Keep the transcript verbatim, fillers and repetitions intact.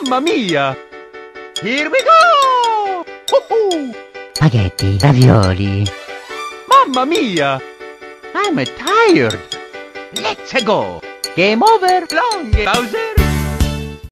Mamma mia! Here we go! Oh-oh! Spaghetti, ravioli. Mamma mia! I'm tired! Let's go! Game over! Long Bowser!